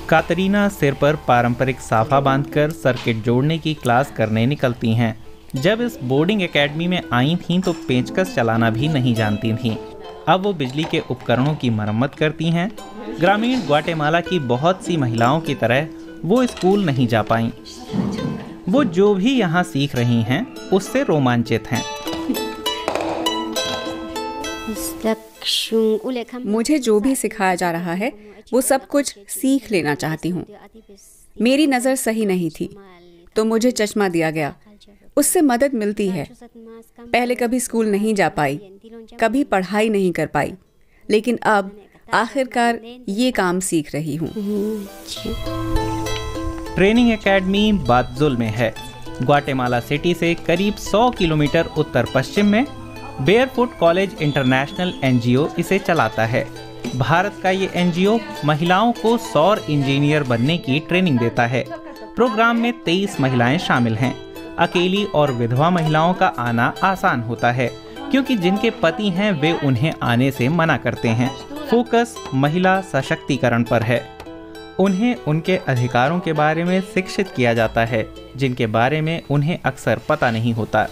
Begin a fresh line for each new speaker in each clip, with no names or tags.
कातरीना सिर पर पारंपरिक साफा बांधकर सर्किट जोड़ने की क्लास करने निकलती हैं। जब इस बोर्डिंग एकेडमी में आई थीं तो पेचकस चलाना भी नहीं जानती थीं। अब वो बिजली के उपकरणों की मरम्मत करती हैं। ग्रामीण ग्वाटेमाला की बहुत सी महिलाओं की तरह वो स्कूल नहीं जा पाईं। वो जो भी यहाँ सीख रही हैं उससे रोमांचित हैं।
मुझे जो भी सिखाया जा रहा है वो सब कुछ सीख लेना चाहती हूँ। मेरी नज़र सही नहीं थी तो मुझे चश्मा दिया गया, उससे मदद मिलती है। पहले कभी स्कूल नहीं जा पाई, कभी पढ़ाई नहीं कर पाई, लेकिन अब आखिरकार ये काम सीख रही हूँ।
ट्रेनिंग एकेडमी बातजुल में है। ग्वाटेमाला सिटी से करीब 100 किलोमीटर उत्तर पश्चिम में बेयरफुट कॉलेज इंटरनेशनल एनजीओ इसे चलाता है। भारत का ये एनजीओ महिलाओं को सौर इंजीनियर बनने की ट्रेनिंग देता है। प्रोग्राम में 23 महिलाएं शामिल हैं। अकेली और विधवा महिलाओं का आना आसान होता है क्योंकि जिनके पति हैं वे उन्हें आने से मना करते हैं। फोकस महिला सशक्तिकरण पर है। उन्हें उनके अधिकारों के बारे में शिक्षित किया जाता है जिनके बारे में उन्हें अक्सर पता नहीं होता।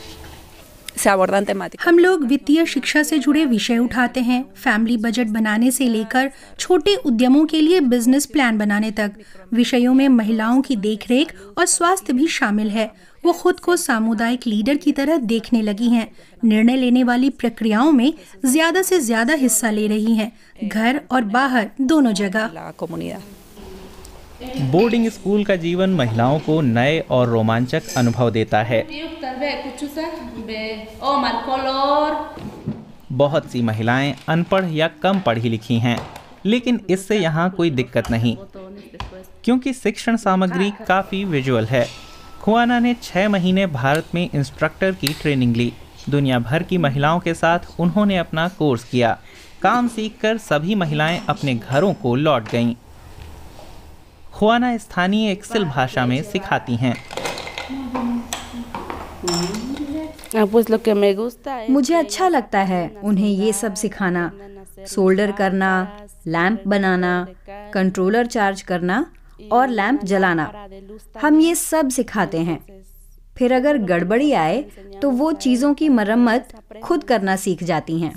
हम लोग वित्तीय शिक्षा से जुड़े विषय उठाते हैं, फैमिली बजट बनाने से लेकर छोटे उद्यमों के लिए बिजनेस प्लान बनाने तक। विषयों में महिलाओं की देखरेख और स्वास्थ्य भी शामिल है। वो खुद को सामुदायिक लीडर की तरह देखने लगी हैं। निर्णय लेने वाली प्रक्रियाओं में ज्यादा से ज्यादा हिस्सा ले रही हैं, घर और बाहर दोनों जगह।
बोर्डिंग स्कूल का जीवन महिलाओं को नए और रोमांचक अनुभव देता है। बहुत सी महिलाएं अनपढ़ या कम पढ़ी लिखी हैं, लेकिन इससे यहाँ कोई दिक्कत नहीं क्योंकि शिक्षण सामग्री काफ़ी विजुअल है। खुआना ने 6 महीने भारत में इंस्ट्रक्टर की ट्रेनिंग ली। दुनिया भर की महिलाओं के साथ उन्होंने अपना कोर्स किया। काम सीखकर सभी महिलाएं अपने घरों को लौट गईं। खुआना स्थानीय एक्सेल भाषा में सिखाती हैं।
मुझे अच्छा लगता है उन्हें ये सब सिखाना, सोल्डर करना, लैंप बनाना, कंट्रोलर चार्ज करना और लैंप जलाना। हम ये सब सिखाते हैं। फिर अगर गड़बड़ी आए तो वो चीज़ों की मरम्मत खुद करना सीख जाती हैं।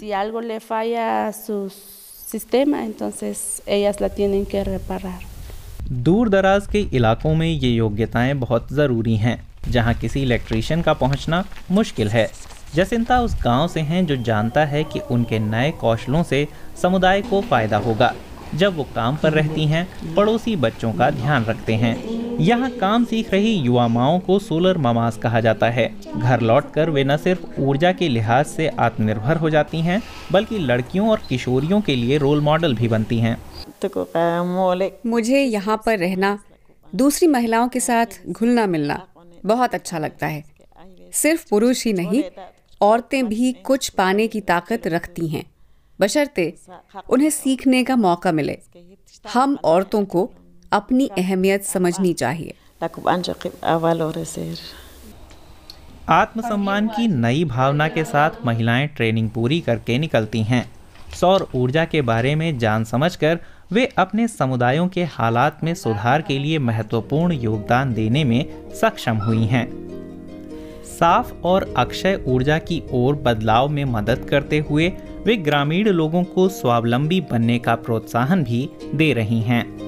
दूर दराज के इलाकों में ये योग्यताएं बहुत ज़रूरी हैं, जहां किसी इलेक्ट्रीशियन का पहुंचना मुश्किल है। जसिंता उस गांव से हैं जो जानता है कि उनके नए कौशलों से समुदाय को फ़ायदा होगा। जब वो काम पर रहती हैं, पड़ोसी बच्चों का ध्यान रखते हैं। यहाँ काम सीख रही युवा माओं को सोलर ममास कहा जाता है। घर लौटकर वे न सिर्फ ऊर्जा के लिहाज से आत्मनिर्भर हो जाती हैं, बल्कि लड़कियों और किशोरियों के लिए रोल मॉडल भी बनती हैं।
मुझे यहाँ पर रहना, दूसरी महिलाओं के साथ घुलना मिलना बहुत अच्छा लगता है। सिर्फ पुरुष ही नहीं, औरतें भी कुछ पाने की ताकत रखती हैं, बशर्ते उन्हें सीखने का मौका मिले। हम औरतों को अपनी अहमियत समझनी चाहिए।
आत्मसम्मान की नई भावना के साथ महिलाएं ट्रेनिंग पूरी करके निकलती हैं। सौर ऊर्जा के बारे में जान समझकर वे अपने समुदायों के हालात में सुधार के लिए महत्वपूर्ण योगदान देने में सक्षम हुई हैं। साफ और अक्षय ऊर्जा की ओर बदलाव में मदद करते हुए वे ग्रामीण लोगों को स्वावलंबी बनने का प्रोत्साहन भी दे रही हैं।